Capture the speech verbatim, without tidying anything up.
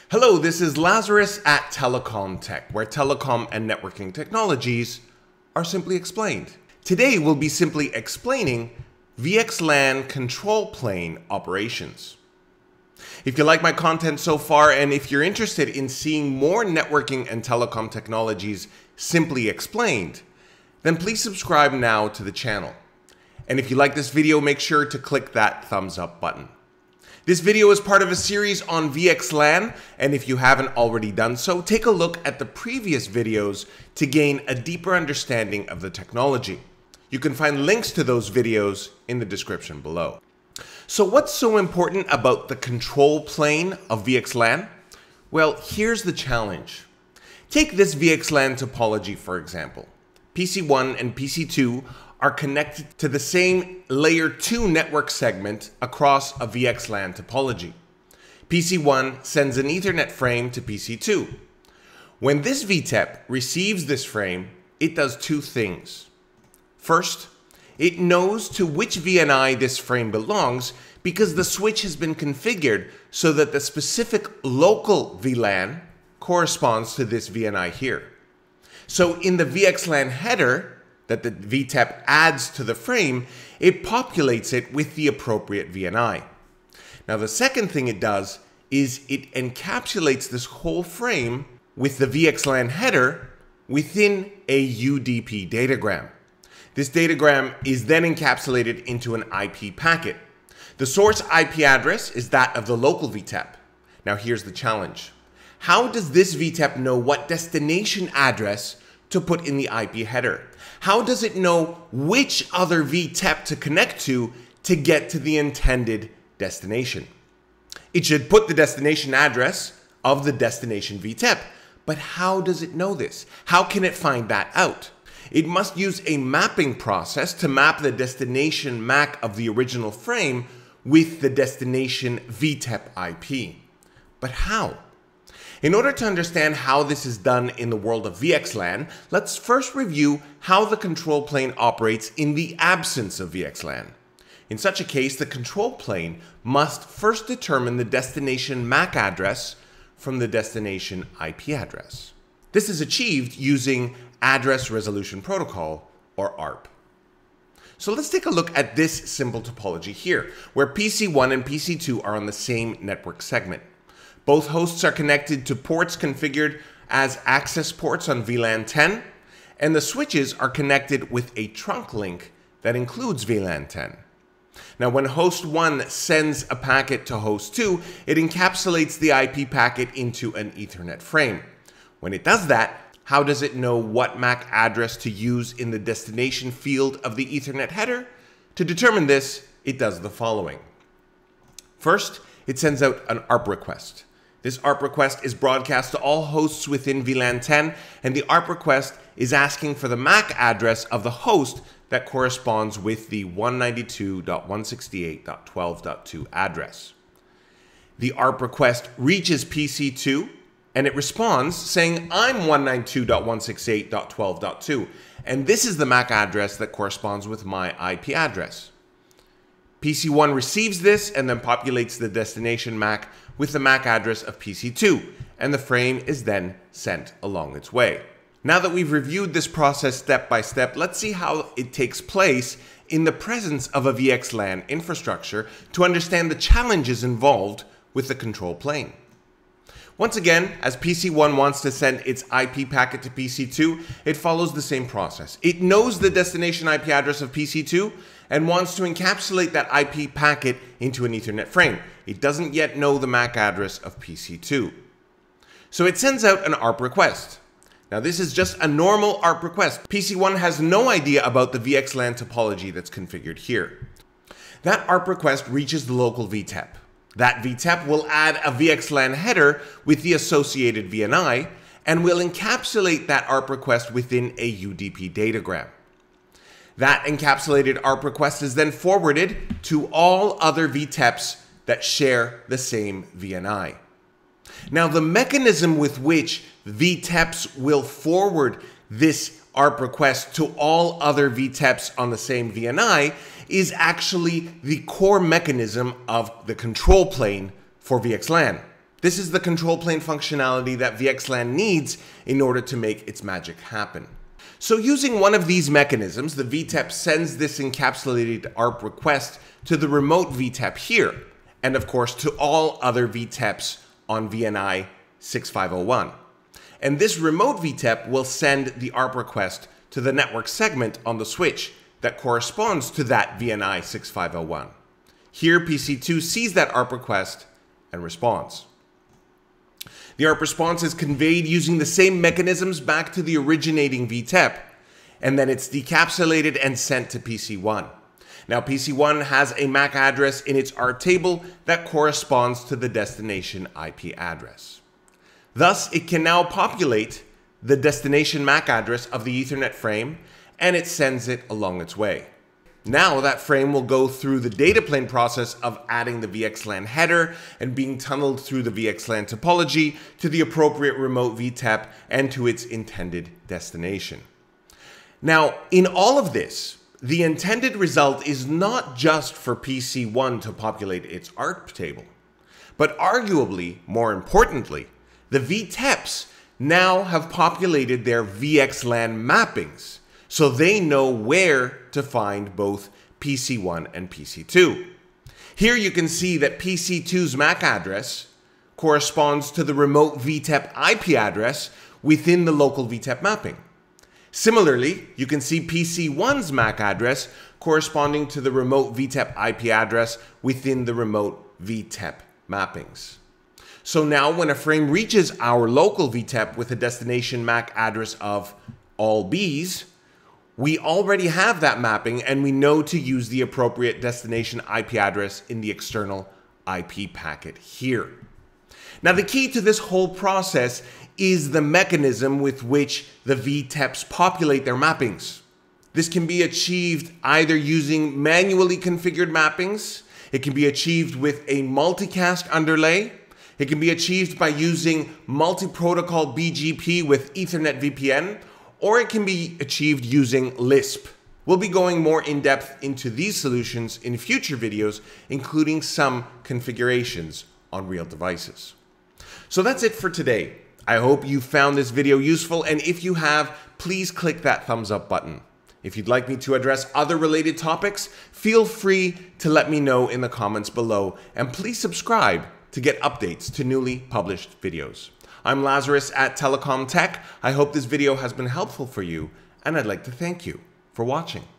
Hello, this is Lazarus at Telecom Tech, where telecom and networking technologies are simply explained. Today we'll be simply explaining V X LAN control plane operations. If you like my content so far, and if you're interested in seeing more networking and telecom technologies simply explained, then please subscribe now to the channel. And if you like this video, make sure to click that thumbs up button. This video is part of a series on V X LAN, and if you haven't already done so, take a look at the previous videos to gain a deeper understanding of the technology. You can find links to those videos in the description below. So what's so important about the control plane of V X LAN? Well, here's the challenge. Take this V X LAN topology, for example. P C one and P C two are connected to the same layer two network segment across a V X LAN topology. P C one sends an Ethernet frame to P C two. When this V T E P receives this frame, it does two things. First, it knows to which V N I this frame belongs because the switch has been configured so that the specific local V LAN corresponds to this V N I here. So in the V X LAN header that the V T E P adds to the frame, it populates it with the appropriate V N I. Now the second thing it does is it encapsulates this whole frame with the V X LAN header within a U D P datagram. This datagram is then encapsulated into an I P packet. The source I P address is that of the local V T E P. Now here's the challenge. How does this V T E P know what destination address to put in the I P header? How does it know which other V T E P to connect to to get to the intended destination? It should put the destination address of the destination V T E P, but how does it know this? How can it find that out? It must use a mapping process to map the destination M A C of the original frame with the destination V T E P I P. But how? In order to understand how this is done in the world of V X LAN, let's first review how the control plane operates in the absence of V X LAN. In such a case, the control plane must first determine the destination M A C address from the destination I P address. This is achieved using Address Resolution Protocol, or A R P. So let's take a look at this simple topology here, where P C one and P C two are on the same network segment. Both hosts are connected to ports configured as access ports on V LAN ten, and the switches are connected with a trunk link that includes V LAN ten. Now, when host one sends a packet to host two, it encapsulates the I P packet into an Ethernet frame. When it does that, how does it know what M A C address to use in the destination field of the Ethernet header? To determine this, it does the following. First, it sends out an A R P request. This A R P request is broadcast to all hosts within V LAN ten, and the A R P request is asking for the M A C address of the host that corresponds with the one ninety-two dot one sixty-eight dot twelve dot two address. The A R P request reaches P C two, and it responds saying, I'm one ninety-two dot one sixty-eight dot twelve dot two, and this is the M A C address that corresponds with my I P address. P C one receives this and then populates the destination M A C with the M A C address of P C two, and the frame is then sent along its way. Now that we've reviewed this process step by step, let's see how it takes place in the presence of a V X LAN infrastructure to understand the challenges involved with the control plane. Once again, as P C one wants to send its I P packet to P C two, it follows the same process. It knows the destination I P address of P C two and wants to encapsulate that I P packet into an Ethernet frame. It doesn't yet know the M A C address of P C two. So it sends out an A R P request. Now this is just a normal A R P request. P C one has no idea about the V X LAN topology that's configured here. That A R P request reaches the local V T E P. That V T E P will add a V X LAN header with the associated V N I and will encapsulate that A R P request within a U D P datagram. That encapsulated A R P request is then forwarded to all other V T E Ps that share the same V N I. Now, the mechanism with which V T E Ps will forward this A R P request to all other V T E Ps on the same V N I is actually the core mechanism of the control plane for V X LAN. This is the control plane functionality that V X LAN needs in order to make its magic happen. So using one of these mechanisms, the V T E P sends this encapsulated A R P request to the remote V T E P here, and of course to all other V T E Ps on V N I six five zero one. And this remote V T E P will send the A R P request to the network segment on the switch that corresponds to that V N I six five zero one. Here, P C two sees that A R P request and responds. The A R P response is conveyed using the same mechanisms back to the originating V T E P, and then it's decapsulated and sent to P C one. Now, P C one has a M A C address in its A R table that corresponds to the destination I P address. Thus, it can now populate the destination M A C address of the Ethernet frame, and it sends it along its way. Now that frame will go through the data plane process of adding the V X LAN header and being tunneled through the V X LAN topology to the appropriate remote V T E P and to its intended destination. Now, in all of this, the intended result is not just for P C one to populate its A R P table, but arguably, more importantly, the V T E Ps now have populated their V X LAN mappings, so they know where to find both P C one and P C two. Here you can see that P C two's M A C address corresponds to the remote V T E P I P address within the local V T E P mapping. Similarly, you can see P C one's M A C address corresponding to the remote V T E P I P address within the remote V T E P mappings. So now when a frame reaches our local V T E P with a destination M A C address of all B's, we already have that mapping and we know to use the appropriate destination I P address in the external I P packet here. Now, the key to this whole process is the mechanism with which the V T E Ps populate their mappings. This can be achieved either using manually configured mappings, it can be achieved with a multicast underlay, it can be achieved by using multi-protocol B G P with Ethernet V P N, or it can be achieved using Lisp. We'll be going more in depth into these solutions in future videos, including some configurations on real devices. So that's it for today. I hope you found this video useful, and if you have, please click that thumbs up button. If you'd like me to address other related topics, feel free to let me know in the comments below, and please subscribe to get updates to newly published videos. I'm Lazarus at Telecom Tech. I hope this video has been helpful for you, and I'd like to thank you for watching.